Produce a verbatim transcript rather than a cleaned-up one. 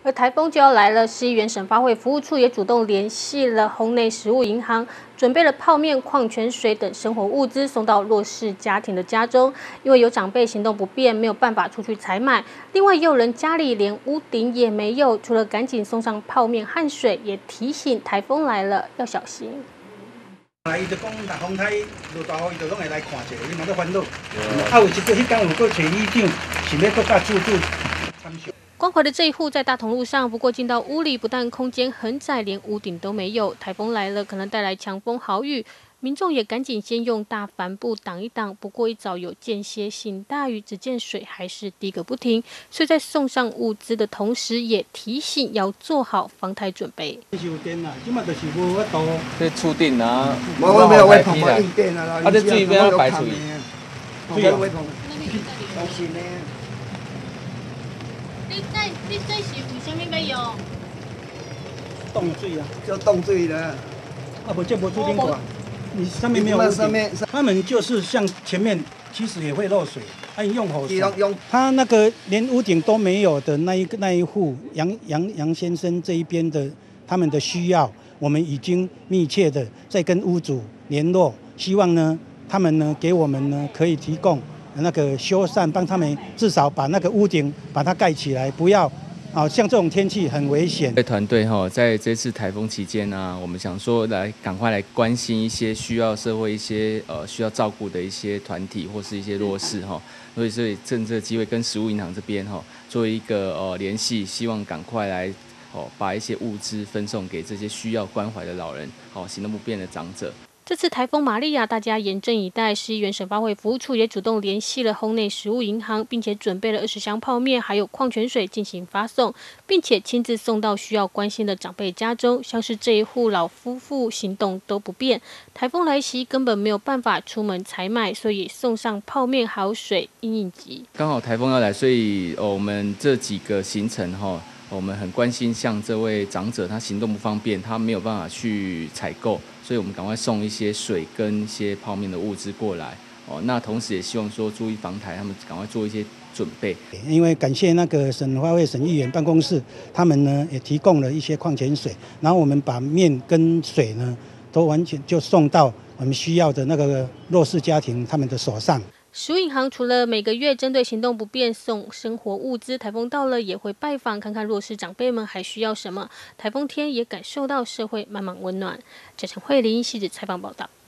而台风就要来了，市议员审发会服务处也主动联系了红内食物银行，准备了泡面、矿泉水等生活物资送到弱势家庭的家中。因为有长辈行动不便，没有办法出去采买，另外也有人家里连屋顶也没有，除了赶紧送上泡面和水，也提醒台风来了要小心。 啊，伊就讲大风台落大雨，伊就拢会来看一下，伊嘛在烦恼。啊，有一个迄天有个找里长，想要搁甲住住参详。 关怀的这一户在大同路上，不过进到屋里，不但空间很窄，连屋顶都没有。台风来了，可能带来强风豪雨，民众也赶紧先用大帆布挡一挡。不过一早有间歇性大雨，只见水还是滴个不停，所以在送上物资的同时，也提醒要做好防台准备。 收电啦，即马就是无法度。 这触电啊， 无我没有外碰，我用电啊啦。 啊，这水要排出去。 水有外碰。当心呢。 你这你这是为什么要用？ 冻水啊， 叫冻水的。 啊不，这无注定过。你上面没有屋顶，他们就是像前面其实也会漏水，按用好水。他那个连屋顶都没有的那一个那一户杨杨杨先生这一边的他们的需要，我们已经密切的在跟屋主联络，希望呢他们呢给我们呢可以提供。 那个修缮，帮他们至少把那个屋顶把它盖起来，不要啊，像这种天气很危险。 团队哈，在这次台风期间呢，我们想说来赶快来关心一些需要社会一些呃需要照顾的一些团体或是一些弱势哈，所以所以趁这个机会跟食物银行这边哈做一个呃联系，希望赶快来哦把一些物资分送给这些需要关怀的老人，好行动不便的长者。 这次台风玛利亚，大家严阵以待。市议员审发会服务处也主动联系了红内食物银行，并且准备了二十箱泡面，还有矿泉水进行发送，并且亲自送到需要关心的长辈家中。像是这一户老夫妇行动都不便，台风来袭根本没有办法出门采买，所以送上泡面还有水应应急。 刚好台风要来，所以、哦、我们这几个行程哈。 我们很关心，像这位长者，他行动不方便，他没有办法去采购，所以我们赶快送一些水跟一些泡面的物资过来。哦，那同时也希望说注意防台，他们赶快做一些准备。 因为感谢那个审发会审议员办公室，他们呢也提供了一些矿泉水，然后我们把面跟水呢都完全就送到我们需要的那个弱势家庭他们的手上。 食物银行除了每个月针对行动不便送生活物资，台风到了也会拜访，看看弱势长辈们还需要什么。台风天也感受到社会慢慢温暖。贾成慧、林希子采访报道。